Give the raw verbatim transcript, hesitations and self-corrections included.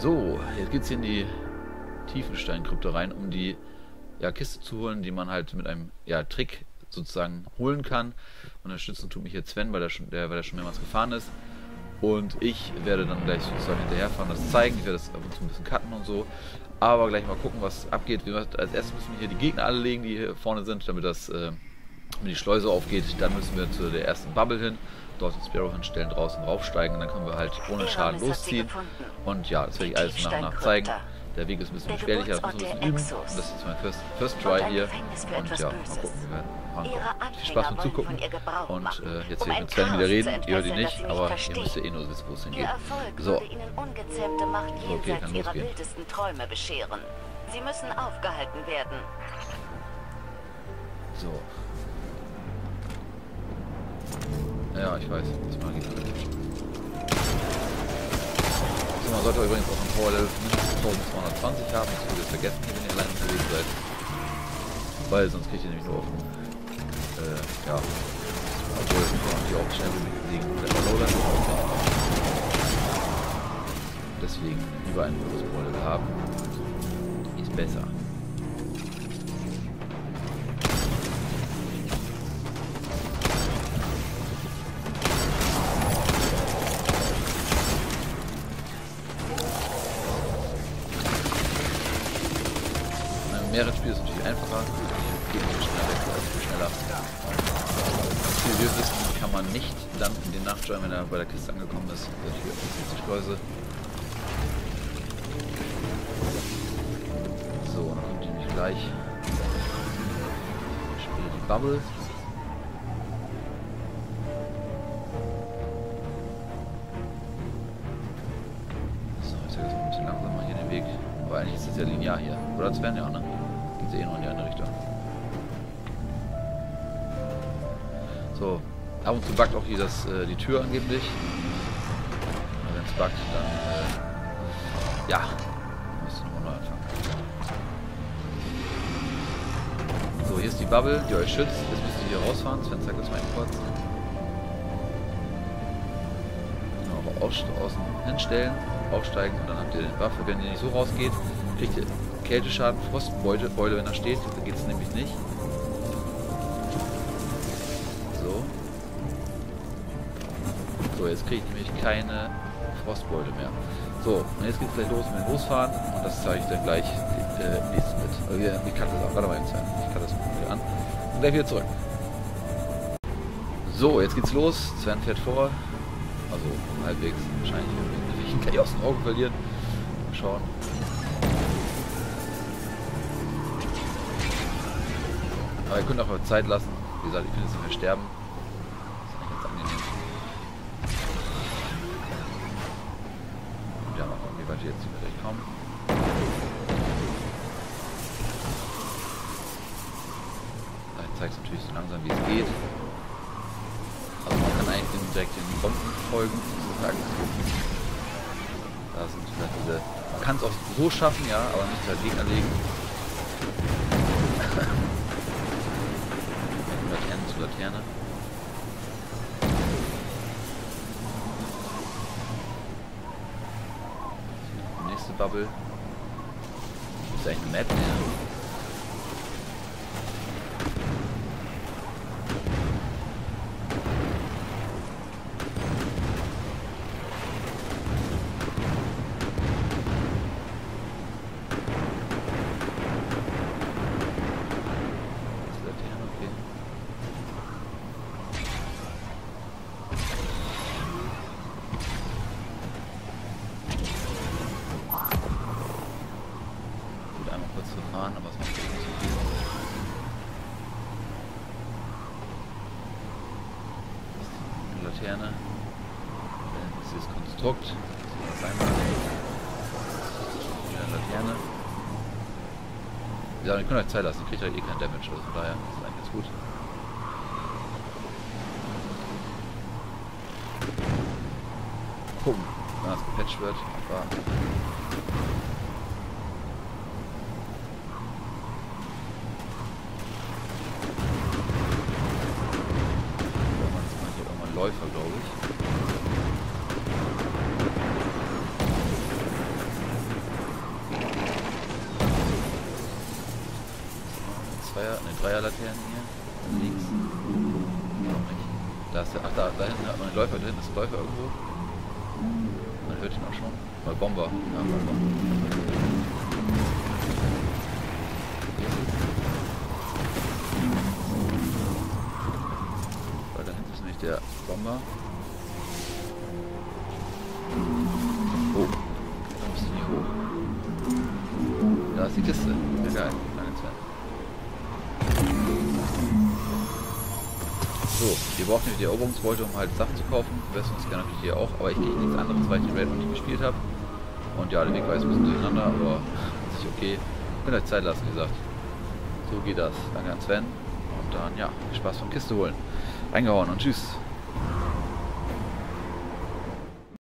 So, jetzt geht's hier in die Tiefenstein-Krypte rein, um die ja, Kiste zu holen, die man halt mit einem ja, Trick sozusagen holen kann. Unterstützen tut mich jetzt Sven, weil der schon, der, weil der schon mehrmals gefahren ist. Und ich werde dann gleich sozusagen hinterherfahren, das zeigen. Ich werde das ab und zu ein bisschen cutten und so. Aber gleich mal gucken, was abgeht. Als erstes müssen wir hier die Gegner alle legen, die hier vorne sind, damit das äh, wenn die Schleuse aufgeht. Dann müssen wir zu der ersten Bubble hin, dort den Sparrow hinstellen, draußen raufsteigen und dann können wir halt ohne Schaden losziehen. Und ja, das werde ich alles nach und nach zeigen. Der Weg ist ein bisschen beschwerlicher, das müssen wir ein bisschen üben. Und das ist mein First, First Try hier. Und ja, mal gucken, wir werden vorankommen. Viel Spaß beim Zugucken. Und äh, jetzt hier mit Sven wieder reden. Ihr hört ihn nicht, aber ihr müsst ja eh nur wissen, wo es hingeht. So. Okay, kann losgehen. Sie müssen aufgehalten werden. So. Ja, ich weiß. Das mag ich nicht. So, man sollte übrigens auch ein Power Level mindestens eintausendzweihundertzwanzig haben. Das würde ich vergessen, wenn ihr allein unterwegs seid. Weil sonst kriegt ihr nämlich nur auf dem, äh, ja. Obwohl, das muss man natürlich auch schnell wegen der Verloader. Deswegen lieber ein hohes Power Level haben. Ist besser. Mehrere Spiele ist natürlich einfacher, geht nicht schneller weg, also schneller. Wie wir wissen, kann man nicht dann in den Nachsteuern, wenn er bei der Kiste angekommen ist. Also hier ist die Schleuse. So, dann kommt nämlich gleich. Ich spiele die Bubble. So, jetzt wird es ein bisschen langsamer hier den Weg. Aber eigentlich ist das ja linear hier. Oder Sven, ja, ne? Geht eh noch in die andere Richtung. So, ab und zu buggt auch hier das, äh, die Tür angeblich. Wenn es buggt, dann äh, ja, müsst ihr nochmal neu anfangen. So, hier ist die Bubble, die euch schützt. Jetzt müsst ihr hier rausfahren. Sven zeigt das mal kurz. Genau, aus, außen hinstellen, aufsteigen und dann habt ihr den Waffe. Wenn ihr nicht so rausgeht, kriegt ihr Kälteschaden, Frostbeule, Beule, wenn er steht, da geht es nämlich nicht. So. So, jetzt kriege ich nämlich keine Frostbeule mehr. So, und jetzt geht es gleich los mit dem Losfahren und das zeige ich dann gleich äh, nächstes mit. Also, ich kann das auch, warte mal, ich kann das wieder an und gleich wieder zurück. So, jetzt geht's los. Sven fährt vor. Also halbwegs, wahrscheinlich. Ich kann ich aus dem Auge verlieren. Mal schauen. Aber ihr könnt auch mal Zeit lassen. Wie gesagt, ich will jetzt nicht mehr sterben. Das ist eigentlich ganz angenehm. Und ja, mal gucken, wie weit wir jetzt gleich kommen. Ich zeige es natürlich so langsam, wie es geht. Also man kann eigentlich direkt den Bomben folgen, sozusagen. Da sind diese. Man kann es auch so schaffen, ja, aber nicht halt Gegner legen. Laterne. Nächste Bubble. Ist eigentlich eine Map? Ja. Aber es macht nicht so viel. Eine Laterne. Das ist das Konstrukt. Das ist einmal eine Laterne. Ja, ihr könnt euch Zeit lassen, ihr kriegt ja eh kein Damage, also von daher ist das eigentlich ganz gut. Gucken, wenn das gepatcht wird. Aber Läufer, glaube ich. Zweier, ne, Dreier-Laternen hier. Links. Noch nicht. Da ist der, ach da, da hinten hat man einen Läufer, da hinten ist ein Läufer irgendwo. Man hört ihn auch schon. Mal Bomber. Ja, Bomber. Weil da hinten ist nämlich der Bomber. Oh, da müssen wir hoch. Da ist die Kiste. Ja, geil. Danke, Sven. So, wir brauchen nämlich die Eroberungsbeute, um halt Sachen zu kaufen. Bewässerungskern natürlich hier auch, aber ich kriege nichts anderes, weil ich den Raid noch nie gespielt habe. Und ja, der Weg war jetzt ein bisschen durcheinander, aber an sich okay. Könnt euch Zeit lassen, wie gesagt. So geht das. Danke an Sven. Und dann, ja, viel Spaß beim Kiste holen. Reingehauen und tschüss.